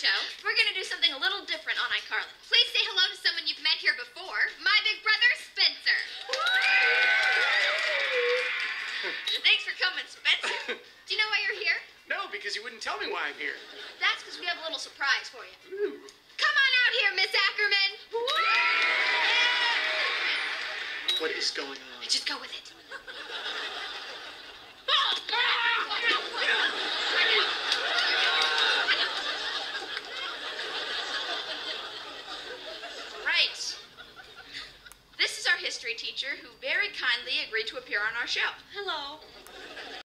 show, we're going to do something a little different on iCarly. Please say hello to someone you've met here before. My big brother, Spencer. Thanks for coming, Spencer. Do you know why you're here? No, because you wouldn't tell me why I'm here. That's because we have a little surprise for you. Ooh. Come on out here, Miss Ackerman. What is going on? Just go with it. Right. This is our history teacher who very kindly agreed to appear on our show. Hello.